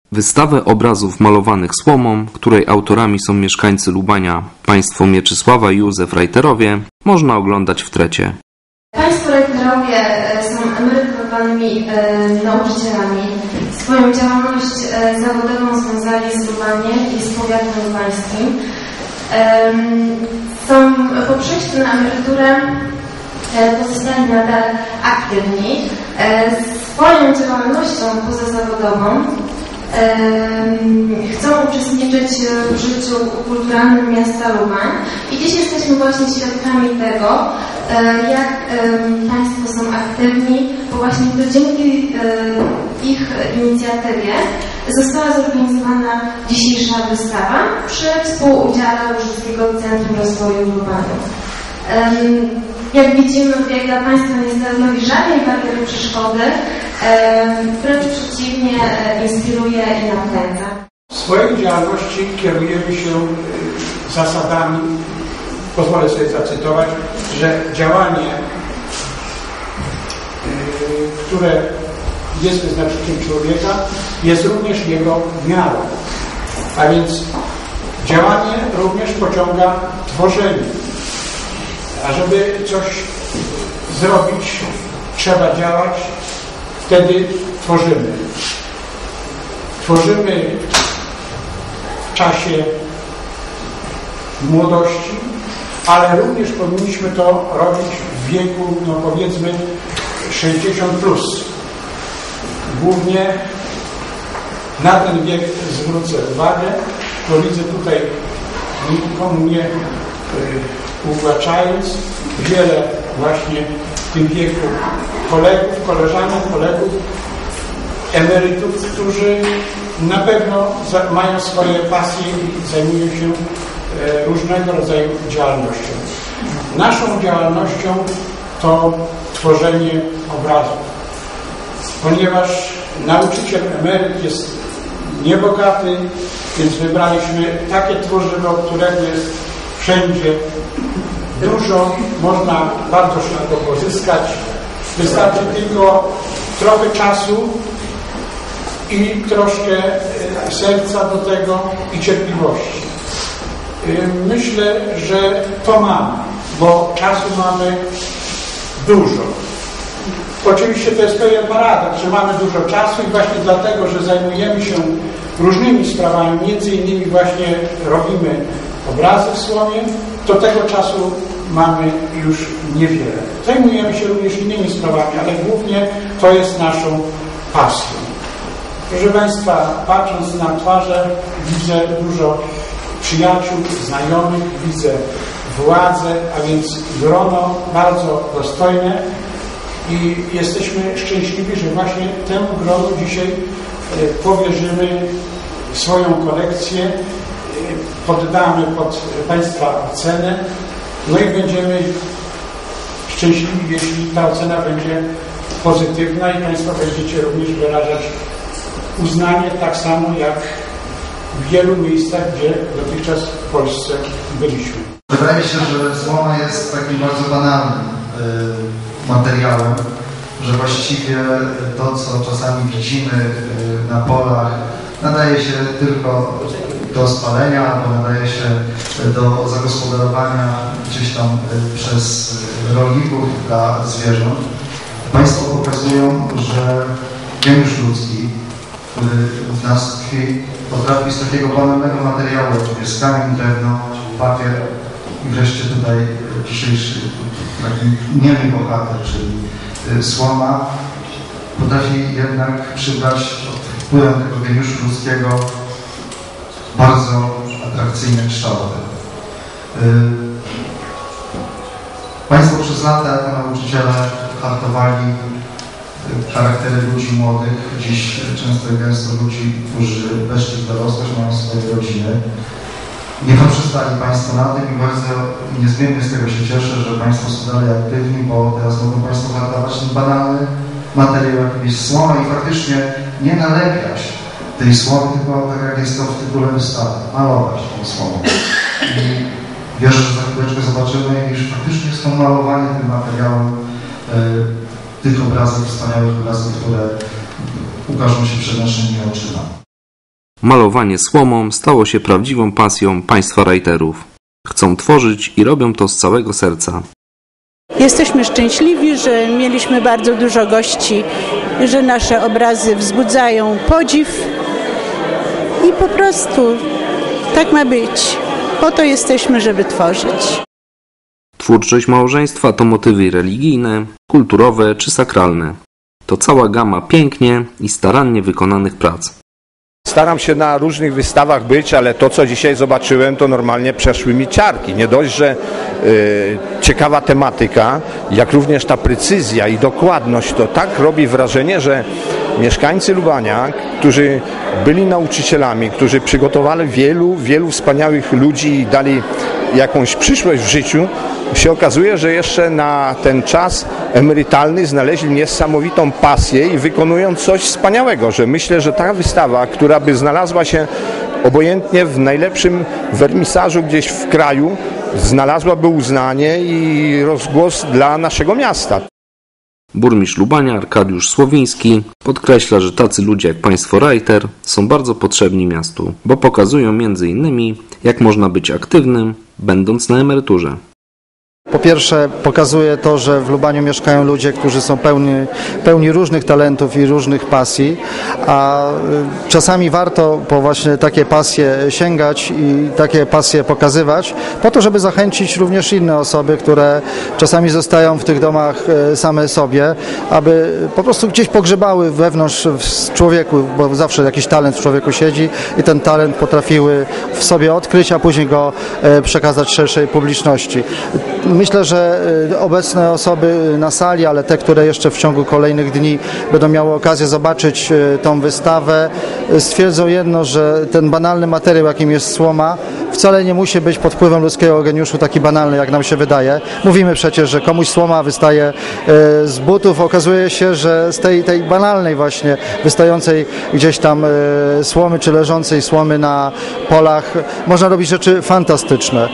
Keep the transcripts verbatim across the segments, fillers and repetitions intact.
Wystawę obrazów malowanych słomą, której autorami są mieszkańcy Lubania, państwo Mieczysława i Józef Rajterowie, można oglądać w Trecie. Państwo Rajterowie są emerytowanymi e, nauczycielami. Swoją działalność e, zawodową związali z Lubaniem i z powiatem lubańskim. E, są po przejściu na emeryturę e, pozostali nadal aktywni. E, swoją działalnością pozazawodową chcą uczestniczyć w życiu kulturalnym miasta Lubań i dziś jesteśmy właśnie świadkami tego, jak Państwo są aktywni, bo właśnie to dzięki ich inicjatywie została zorganizowana dzisiejsza wystawa przy współudziale Łużyckiego Centrum Rozwoju w Lubaniu. Jak widzimy, bieg dla Państwa nie stanowi żadnej bariery przeszkody, wręcz przeciwnie, inspiruje i napędza. W swojej działalności kierujemy się zasadami, pozwolę sobie zacytować, że działanie, które jest wyznacznikiem człowieka, jest również jego miarą. A więc działanie również pociąga tworzenie. A żeby coś zrobić, trzeba działać, wtedy tworzymy. Tworzymy w czasie młodości, ale również powinniśmy to robić w wieku, no powiedzmy, sześćdziesiąt plus. Głównie na ten wiek zwrócę uwagę, bo widzę tutaj, nikomu nie uwłaczając, wiele właśnie w tym wieku kolegów, koleżanek, kolegów, emerytów, którzy na pewno mają swoje pasje i zajmują się różnego rodzaju działalnością. Naszą działalnością to tworzenie obrazów, ponieważ nauczyciel emeryt jest niebogaty, więc wybraliśmy takie tworzywo, którego jest wszędzie dużo, można bardzo szybko pozyskać. Wystarczy tylko trochę czasu i troszkę serca do tego i cierpliwości. Myślę, że to mamy, bo czasu mamy dużo. Oczywiście to jest pewien paradoks, że mamy dużo czasu i właśnie dlatego, że zajmujemy się różnymi sprawami, między innymi właśnie robimy obrazy w słomie, to tego czasu mamy już niewiele. Zajmujemy się również innymi sprawami, ale głównie to jest naszą pasją. Proszę Państwa, patrząc na twarze, widzę dużo przyjaciół, znajomych, widzę władzę, a więc grono bardzo dostojne i jesteśmy szczęśliwi, że właśnie temu gronu dzisiaj powierzymy swoją kolekcję, poddamy pod Państwa ocenę, no i będziemy szczęśliwi, jeśli ta ocena będzie pozytywna i Państwo będziecie również wyrażać uznanie, tak samo jak w wielu miejscach, gdzie dotychczas w Polsce byliśmy. Wydaje mi się, że słoma jest takim bardzo banalnym y, materiałem, że właściwie to, co czasami widzimy y, na polach, nadaje się tylko do spalenia, albo nadaje się do zagospodarowania gdzieś tam y, przez rolników dla zwierząt. Państwo pokazują, że geniusz ludzki, który w nas tkwi, potrafi z takiego banalnego materiału, jak jest kamień, drewno, papier i wreszcie tutaj dzisiejszy taki niemy bohater, czyli y, słoma, potrafi jednak przybrać pod wpływem tego geniuszu ludzkiego bardzo atrakcyjne kształty. Y, Państwo przez lata jako nauczyciele hartowali charaktery ludzi młodych, dziś często i gęsto ludzi, którzy weszli w dorosłość, mają swoje rodziny. Nie poprzestali Państwo na tym i bardzo niezmiennie z tego się cieszę, że Państwo są dalej aktywni, bo teraz mogą Państwo hartować ten banalny materiał, jakiś słoma i faktycznie nie nalepiać tej słomy, tylko tak jak jest to w tytule wystawy, malować tą słomą. I wierzę, że za chwileczkę zobaczymy, iż faktycznie jest to malowanie tym materiałem yy, tych obrazów, wspaniałych obrazów, które ukażą się przed naszymi oczyma. Malowanie słomą stało się prawdziwą pasją państwa Reiterów. Chcą tworzyć i robią to z całego serca. Jesteśmy szczęśliwi, że mieliśmy bardzo dużo gości, że nasze obrazy wzbudzają podziw i po prostu tak ma być. Po to jesteśmy, żeby tworzyć. Twórczość małżeństwa to motywy religijne, kulturowe czy sakralne. To cała gama pięknie i starannie wykonanych prac. Staram się na różnych wystawach być, ale to, co dzisiaj zobaczyłem, to normalnie przeszły mi ciarki. Nie dość, że y, ciekawa tematyka, jak również ta precyzja i dokładność, to tak robi wrażenie, że mieszkańcy Lubania, którzy byli nauczycielami, którzy przygotowali wielu, wielu wspaniałych ludzi i dali jakąś przyszłość w życiu, się okazuje, że jeszcze na ten czas emerytalny znaleźli niesamowitą pasję i wykonują coś wspaniałego, że myślę, że ta wystawa, która by znalazła się obojętnie w najlepszym wernisażu gdzieś w kraju, znalazłaby uznanie i rozgłos dla naszego miasta. Burmistrz Lubania Arkadiusz Słowiński podkreśla, że tacy ludzie jak państwo Reiter są bardzo potrzebni miastu, bo pokazują między innymi, jak można być aktywnym, będąc na emeryturze. Po pierwsze pokazuje to, że w Lubaniu mieszkają ludzie, którzy są pełni, pełni różnych talentów i różnych pasji, a czasami warto po właśnie takie pasje sięgać i takie pasje pokazywać, po to, żeby zachęcić również inne osoby, które czasami zostają w tych domach same sobie, aby po prostu gdzieś pogrzebały wewnątrz w człowieku, bo zawsze jakiś talent w człowieku siedzi i ten talent potrafiły w sobie odkryć, a później go przekazać szerszej publiczności. Myślę, że obecne osoby na sali, ale te, które jeszcze w ciągu kolejnych dni będą miały okazję zobaczyć tą wystawę, stwierdzą jedno, że ten banalny materiał, jakim jest słoma, wcale nie musi być pod wpływem ludzkiego geniuszu taki banalny, jak nam się wydaje. Mówimy przecież, że komuś słoma wystaje z butów. Okazuje się, że z tej, tej banalnej właśnie, wystającej gdzieś tam słomy, czy leżącej słomy na polach, można robić rzeczy fantastyczne.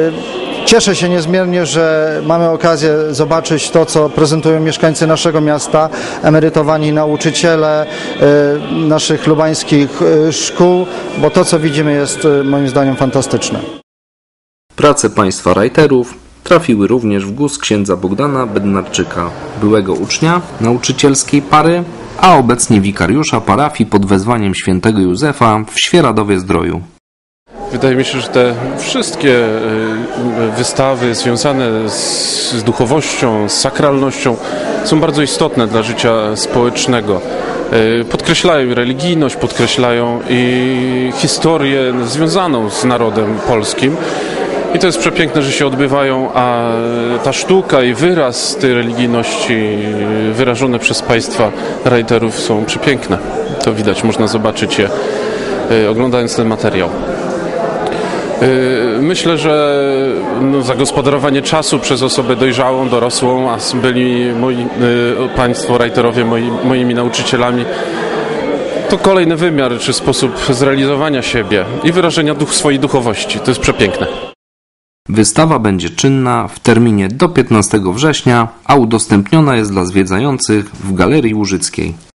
Cieszę się niezmiernie, że mamy okazję zobaczyć to, co prezentują mieszkańcy naszego miasta, emerytowani nauczyciele naszych lubańskich szkół, bo to, co widzimy, jest moim zdaniem fantastyczne. Prace państwa Reiterów trafiły również w gust księdza Bogdana Bednarczyka, byłego ucznia nauczycielskiej pary, a obecnie wikariusza parafii pod wezwaniem świętego Józefa w Świeradowie-Zdroju. Wydaje mi się, że te wszystkie wystawy związane z duchowością, z sakralnością są bardzo istotne dla życia społecznego. Podkreślają religijność, podkreślają i historię związaną z narodem polskim. I to jest przepiękne, że się odbywają, a ta sztuka i wyraz tej religijności wyrażone przez państwa Reiterów są przepiękne. To widać, można zobaczyć je oglądając ten materiał. Myślę, że no, zagospodarowanie czasu przez osobę dojrzałą, dorosłą, a byli moi, państwo Reiterowie moi, moimi nauczycielami, to kolejny wymiar czy sposób zrealizowania siebie i wyrażenia duch, swojej duchowości. To jest przepiękne. Wystawa będzie czynna w terminie do piętnastego września, a udostępniona jest dla zwiedzających w Galerii Łużyckiej.